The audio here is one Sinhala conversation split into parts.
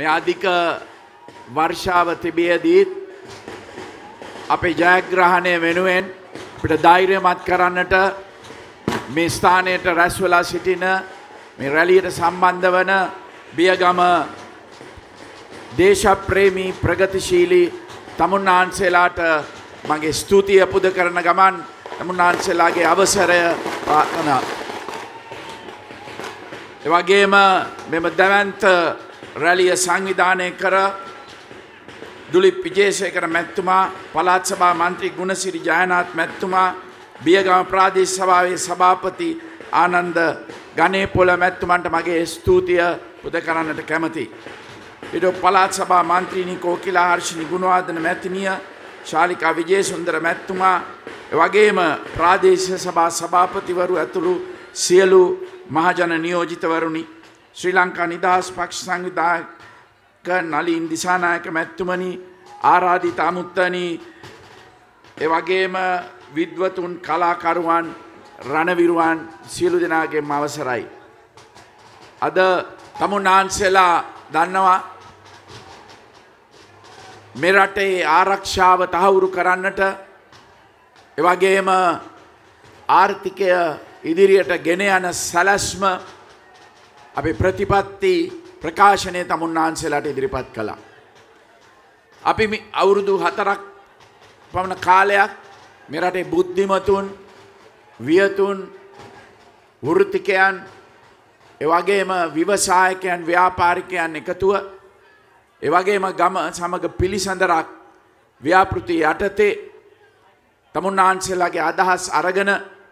මේ අධික වර්ෂාව තිබියදී අපේ ජයග්‍රහණය වෙනුවෙන් අපිට ධෛර්යමත් කරන්නට මේ ස්ථානයට රැස් වෙලා සිටින මේ රැළියට සම්බන්ධ වන බියගම දේශප්‍රේමී ප්‍රගතිශීලී තමුන්නාන්සේලාට මගේ ස්තුතිය පුද කරන ගමන් තමුන්නාන්සේලාගේ අවසරය ප්‍රාර්ථනා. ඒ වගේම මෙම දැවැන්ත රැළිය සංවිධානය කර දුලිප් විජේසේකර මැතිතුමා, පළාත් සභා මන්ත්‍රී ගුණසිරි ජයනාත් මැතිතුමා, බියගම ප්‍රාදේශ සභාවේ සභාපති ආනන්ද ගණේපොළ මැතිතුමන්ට මගේ ස්තුතිය පුද කරන්නට කැමැතියි. ඊට පළාත් සභා මන්ත්‍රීනි කෝකිලා හර්ෂිනි ගුණවර්ධන මැතිණිය, ශාලිකා විජේසුන්දර මැතිතුමා, එවැගේම ප්‍රාදේශීය සභා සභාපතිවරු ඇතුළු සියලු මහජන නියෝජිතවරුනි, ශ්‍රී ලංකා නිදහස් පක්ෂ සංවිධායක නලින් දිසානායක මැතිතුමනි, ආරාධිත අමුත්තනි, එවැගේම විද්වතුන්, කලාකරුවන්, රණවිරුවන් සියලු දෙනාගේම අවසරයි. අද තමුන්නාන්සේලා දන්නවා මේ රටේ ආරක්ෂාව තහවුරු කරන්නට, එවැගේම ආර්ථිකය ඉදිරියට ගෙන යන සැලැස්ම අපි ප්‍රතිපත්ති ප්‍රකාශනය තමුන්නාන්සේලාට ඉදිරිපත් කළා. අපි අවුරුදු 4ක් පමණ කාලයක් මේ රටේ බුද්ධිමතුන්, වියතුන්, වෘත්තිකයන්, එවැගේම ව්‍යවසායකයන්, ව්‍යාපාරිකයන් එකතුව, එවැගේම ගම සමග පිළිසඳරක් ව්‍යාපෘති යටතේ තමුන්නාන්සේලාගේ අදහස් අරගෙන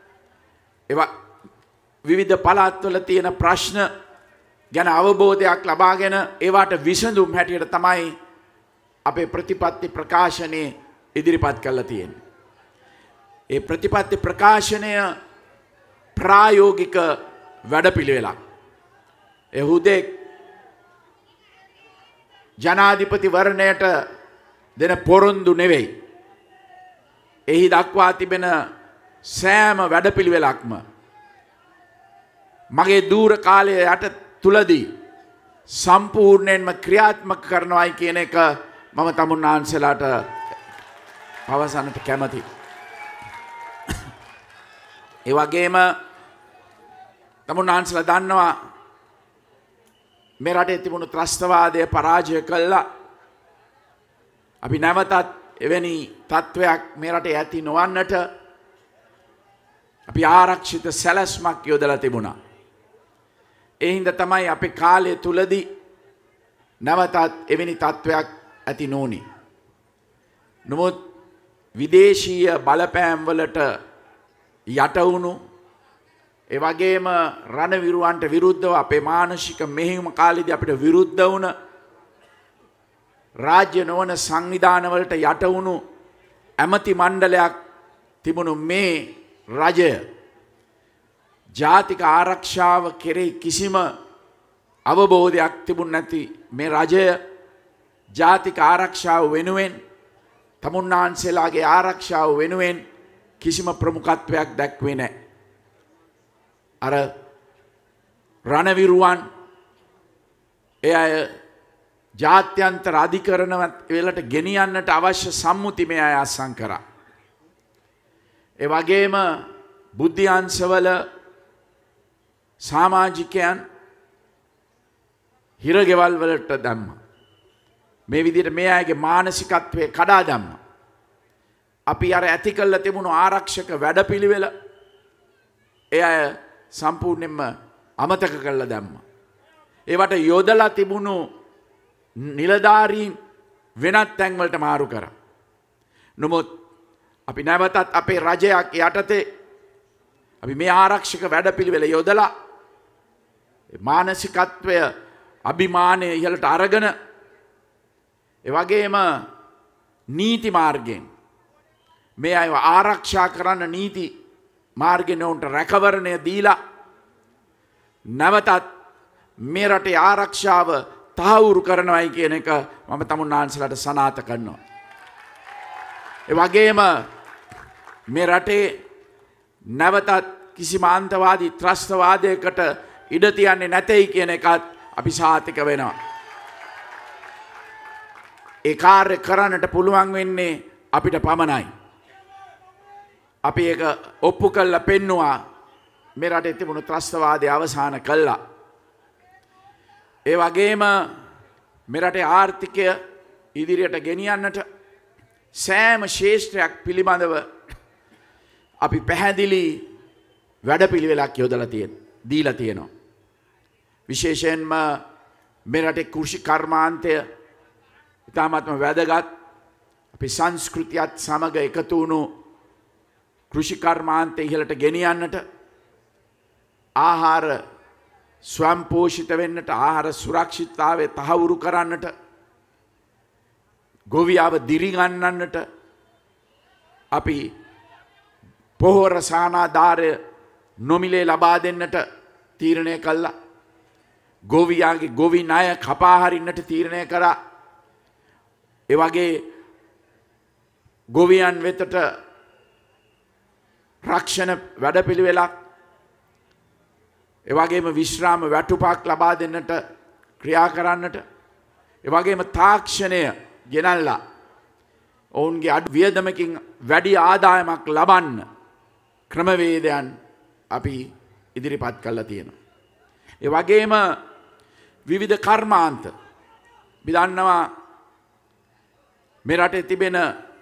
විවිධ පළාත්වල තියෙන ප්‍රශ්න ගැන අවබෝධයක් ලබාගෙන ඒවට විසඳුම් හැටියට තමයි අපේ ප්‍රතිපත්ති ප්‍රකාශනය ඉදිරිපත් කරලා තියෙන්නේ. ඒ ප්‍රතිපත්ති ප්‍රකාශනය ප්‍රායෝගික වැඩපිළිවෙලක්. ඒ හුදෙක් ජනාධිපතිවරණයට දෙන පොරොන්දු නෙවෙයි. එහි දක්වා තිබෙන සෑම වැඩපිළිවෙලක්ම මගේ දූර කාලය යට තුලදී සම්පූර්ණයෙන්ම ක්‍රියාත්මක කරනවායි කියන එක මම තමුන්නාන්සේලාට පවසන්නට කැමතියි. ඒ වගේම තමුන්නාන්සේලා දන්නවා මේ රටේ තිබුණු ත්‍රස්තවාදය පරාජය කළා. අපි නැවතත් එවැනි තත්ත්වයක් මේ රටේ ඇති නොවන්නට අපි ආරක්ෂිත සැලැස්මක් යොදලා තිබුණා. ඒ හින්දා තමයි අපේ කාලය තුලදී නැවතත් එවැනි තත්ත්වයක් ඇති නොවුනේ. නමුත් විදේශීය බලපෑම් වලට යට වුණු, ඒ වගේම රණවිරුවන්ට විරුද්ධව අපේ මානසික මෙහෙයුම කාලෙදී අපිට විරුද්ධ වුණ, රාජ්‍ය නොවන සංවිධාන වලට යට වුණු ඇමති මණ්ඩලයක් තිබුණු මේ රජය ජාතික ආරක්ෂාව කෙරෙහි කිසිම අවබෝධයක් තිබුණ නැති මේ රජය ජාතික ආරක්ෂාව වෙනුවෙන්, තමුන්නාන්සේලාගේ ආරක්ෂාව වෙනුවෙන් කිසිම ප්‍රමුඛත්වයක් දැක්වේ නැහැ. අර රණවිරුවන් ඒ අය ජාත්‍යන්තර අධිකරණ වලට ගෙනියන්නට අවශ්‍ය සම්මුති මේ අය අත්සන් කරා. ඒ වගේම බුද්ධ්‍යංශවල සමාජිකයන් හිරගෙවල් වලට දැම්මා. මේ විදිහට මේ අයගේ මානසිකත්වය කඩා දැම්මා. අපි අර ඇති කළ තිබුණු ආරක්ෂක වැඩපිළිවෙල ඒ අය සම්පූර්ණයෙන්ම අමතක කරලා දැම්මා. ඒවට යොදලා තිබුණු නිලධාරීන් වෙනත් තැන්වලට මාරු කරා. නමුත් අපි නැවතත් අපේ රජයක් යටතේ අපි මේ ආරක්ෂක වැඩපිළිවෙල යොදලා මානසිකත්වය, අභිමානය ඉහළට අරගෙන, ඒ වගේම නීති මාර්ගයෙන් මේ අයව ආරක්ෂා කරන්න නීති මාර්ගෙන් උන්ට රැකවරණය දීලා නැවතත් මේ රටේ ආරක්ෂාව තහවුරු කරනවායි කියන එක මම තමුන්නාන්සේලාට සනාථ කරනවා. ඒ වගේම මේ රටේ නැවතත් කිසිම අන්තවාදී ත්‍රස්තවාදයකට ඉඩ තියන්නේ නැtei කියන එකත් අපි සාතික වෙනවා. ඒ කාර්ය කරන්නට පුළුවන් වෙන්නේ අපිට පමණයි. අපි ඒක ඔප්පු කළා පෙන්නවා මේ රටේ තිබුණු ත්‍රස්තවාදය අවසන් කළා. ඒ වගේම මේ රටේ ආර්ථිකය ඉදිරියට ගෙනියන්නට සෑම ශේෂ්ත්‍රයක් පිළිබඳව අපි පැහැදිලි වැඩපිළිවෙලක් දීලා තියෙනවා. විශේෂයෙන්ම මේ රටේ කෘෂි කර්මාන්තය ඉතාමත්ම වැදගත්. අපි සංස්කෘතියත් සමග එකතු වුණු කෘෂි කර්මාන්තය ඉහළට ගෙනියන්නට ආහාර ස්වයංපෝෂිත වෙන්නට ආහාර සුරක්ෂිතතාවය තහවුරු කරන්නට ගොවියාව දිරිගන්නන්නට අපි පොහොර සානාධාරය නොමිලේ ලබා දෙන්නට තීරණය කළා. ගොවියාගේ ගොවි ණය කපා හරින්නට තීරණය කරා. ඒ වගේ ගොවියන් වෙතට රක්ෂණ වැඩපිළිවෙලක් ඒ වගේම විශ්‍රාම වැටුපක් ලබා දෙන්නට ක්‍රියා කරන්නට ඒ වගේම තාක්ෂණය ගෙනල්ලා ඔවුන්ගේ අඩු වියදමකින් වැඩි ආදායමක් ලබන්න ක්‍රමවේදයන් අපි ඉදිරිපත් කළා තියෙනවා. ඒ වගේම විවිධ කර්මාන්ත අපි දන්නවා මේ රටේ තිබෙන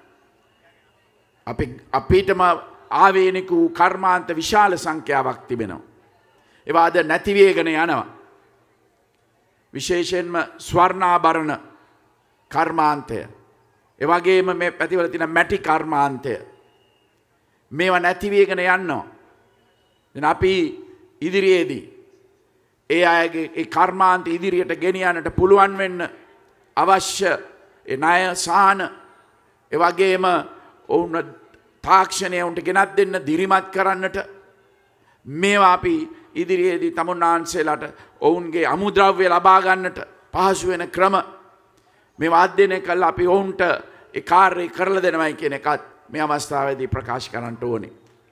අපිටම ආවේනික වූ කර්මාන්ත විශාල සංඛ්‍යාවක් තිබෙනවා. ඒවා අද නැති වේගන යනවා. විශේෂයෙන්ම ස්වර්ණාභරණ කර්මාන්තය. ඒ වගේම මේ පැතිවල තියෙන මැටි කර්මාන්තය. මේවා නැති වේගන යනවා. දැන් අපි ඉදිරියේදී ඒ අයගේ ඒ කර්මාන්ත ඉදිරියට ගෙනියන්නට පුළුවන් වෙන්න අවශ්‍ය ඒ ණය සහන ඒ වගේම ඔවුන් තාක්ෂණය උන්ට ගෙනත් දෙන්න දිරිමත් කරන්නට මේවා අපි ඉදිරියේදී තමුන්නාන්සේලාට ඔවුන්ගේ අමුද්‍රව්‍ය ලබා ගන්නට පහසු වෙන ක්‍රම මේවා අධ්‍යයනය කළා අපි ඔවුන්ට ඒ කාර්යය කරලා දෙනවයි කියන එකත් මේ අවස්ථාවේදී ප්‍රකාශ කරන්න ඕනේ.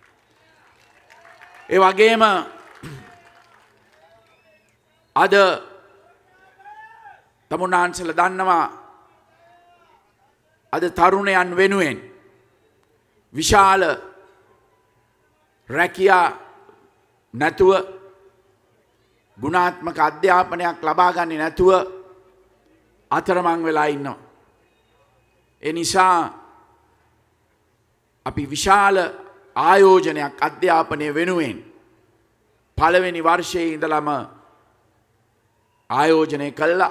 ඒ වගේම අද තමුන්නාන්සේලා දන්නවා අද තරුණයන් වෙනුවෙන් විශාල රැකියා නැතුව ගුණාත්මක අධ්‍යාපනයක් ලබා ගන්නේ නැතුව අතරමං වෙලා ඉන්නවා. ඒ නිසා අපි විශාල ආයෝජනයක් අධ්‍යාපනය වෙනුවෙන් පළවෙනි වර්ෂයේ ඉඳලම ආයෝජනය කළා.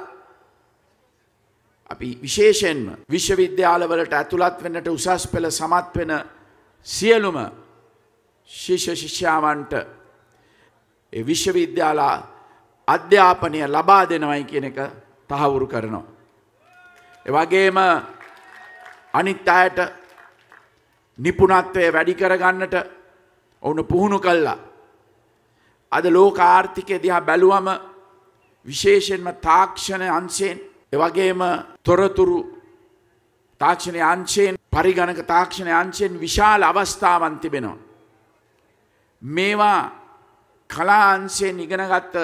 අපි විශේෂයෙන්ම විශ්වවිද්‍යාලවලට ඇතුළත් වෙන්නට උසස් පෙළ සමත් වෙන සියලුම ශිෂ්‍ය ශිෂ්‍යාවන්ට ඒ විශ්වවිද්‍යාල අධ්‍යාපනය ලබා දෙනවයි කියන එක තහවුරු කරනවා. ඒ වගේම අනිත් අයට නිපුණත්වය වැඩි කරගන්නට ඔවුන් පුහුණු කළා. අද ලෝක ආර්ථිකය දිහා බැලුවම විශේෂයෙන්ම තාක්ෂණ අංශයෙන් ඒ වගේම තොරතුරු තාක්ෂණ අංශයෙන් පරිගණක තාක්ෂණ අංශයෙන් විශාල අවස්ථාවන් තිබෙනවා. මේවා කලා අංශයෙන් ඉගෙනගත්ත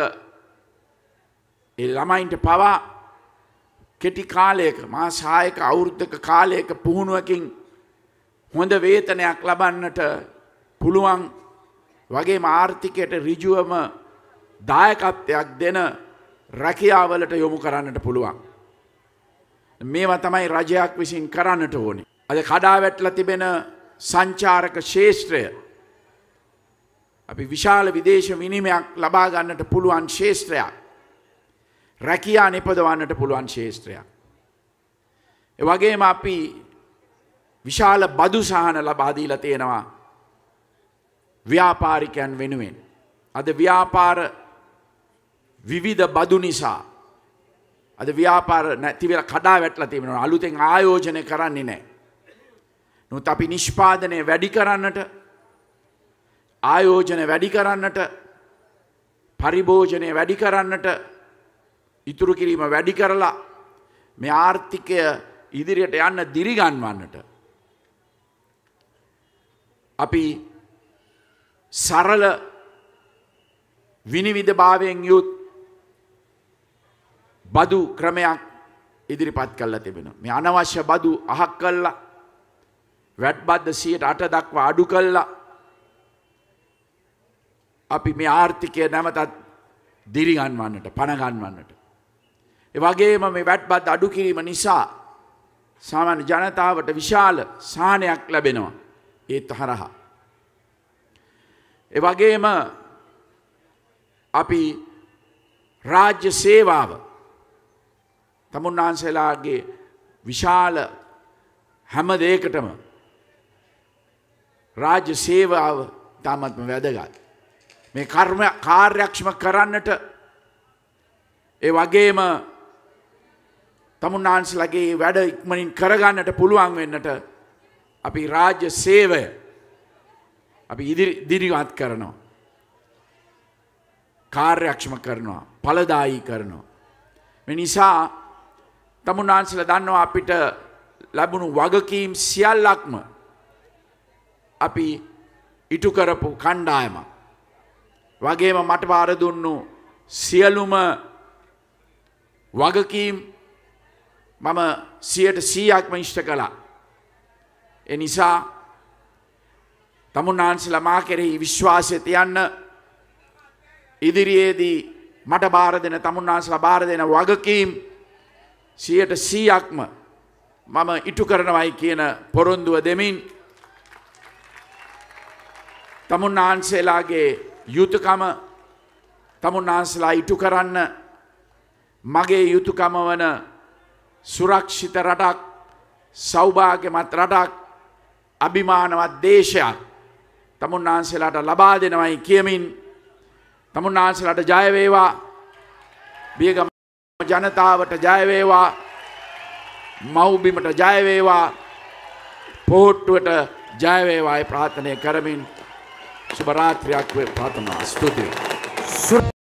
ඒ ළමයින්ට පවා කෙටි කාලයක මාස 6ක අවුරුද්දක කාලයක පුහුණුවකින් හොඳ වේතනයක් ලබන්නට පුළුවන්. වගේම ආර්ථිකයට ඍජුවම දායකත්වයක් දෙන රැකියාවලට යොමු කරන්නට පුළුවන්. මේවා තමයි රජයක් විසින් කරන්නට ඕනේ. අද කඩා වැටලා තිබෙන සංචාරක ශේෂ්ත්‍රය අපි විශාල විදේශ විනිමයක් ලබා ගන්නට පුළුවන් ශේෂ්ත්‍රයක්. රැකියා නිපදවන්නට පුළුවන් ශේෂ්ත්‍රයක්. ඒ වගේම අපි විශාල බදු සහන ලබා දීලා තියෙනවා ව්‍යාපාරිකයන් වෙනුවෙන්. අද ව්‍යාපාර විවිධ බදු නිසා අද ව්‍යාපාර නැති වෙලා කඩා වැටලා තියෙනවා. අලුතෙන් ආයෝජනය කරන්නේ නැහැ. නමුත් අපි නිෂ්පාදනය වැඩි කරන්නට ආයෝජන වැඩි කරන්නට පරිභෝජනය වැඩි කරන්නට ඉතුරු කිරීම වැඩි කරලා මේ ආර්ථිකය ඉදිරියට යන්න දිරිගන්වන්නට අපි සරල විනිවිදභාවයෙන් යුත් බදු ක්‍රමයක් ඉදිරිපත් කළා තිබෙනවා. මේ අනවශ්‍ය බදු අහක් කළා. වැට් බද්ද 8% දක්වා අඩු කළා. අපි මේ ආර්ථිකය නැවතත් දිරි ගන්නවන්නට, පණ ගන්නවන්නට. ඒ වගේම මේ වැට් බද්ද අඩු කිරීම නිසා සාමාන්‍ය ජනතාවට විශාල සහනයක් ලැබෙනවා. ඒත් හරහා. ඒ වගේම අපි රාජ්‍ය සේවාව තමුන්නාන්සේලාගේ විශාල හැම දෙයකටම රාජ්‍ය සේවාව තාමත්ම වැදගත්. මේ කාර්යක්ෂම කරන්නට ඒ වගේම තමුන්නාන්සේලාගේ වැඩ ඉක්මනින් කරගන්නට පුළුවන් වෙන්නට අපි රාජ්‍ය සේවය අපි ඉදිරිපත් කරනවා. කාර්යක්ෂම කරනවා, ඵලදායී කරනවා. මේ නිසා තමුන්නාන්සේලා දන්නවා අපිට ලැබුණු වගකීම් සියල්ලක්ම අපි ඉටු කරපු කණ්ඩායම. වගේම මට බාර දුන්නු සියලුම වගකීම් මම 100%ක්ම ඉෂ්ට කළා. ඒ නිසා තමුන්නාන්සේලා මා කෙරෙහි විශ්වාසය තියන්න ඉදිරියේදී මට බාර දෙන තමුන්නාන්සේලා බාර දෙන වගකීම් 100%ක්ම මම ඉටු කරනවායි කියන පොරොන්දුව දෙමින් තමුන්නාන්සේලාගේ යුතුයකම තමුන්නාන්සේලා ඉටු කරන්න මගේ යුතුයකම වන සුරක්ෂිත රටක්, සෞභාග්‍යමත් රටක්, අභිමානවත් දේශයක් තමුන්නාන්සේලාට ලබා දෙනවයි කියමින් තමුන්නාන්සේලාට ජය වේවා, බියගම ජනතාවට ජය වේවා, මව්බිමට ජය වේවා, පොහොට්ටුවට ජය වේවායි ප්‍රාර්ථනා කරමින් සුබ රාත්‍රියක් වේ ප්‍රාර්ථනා ස්තුතියි.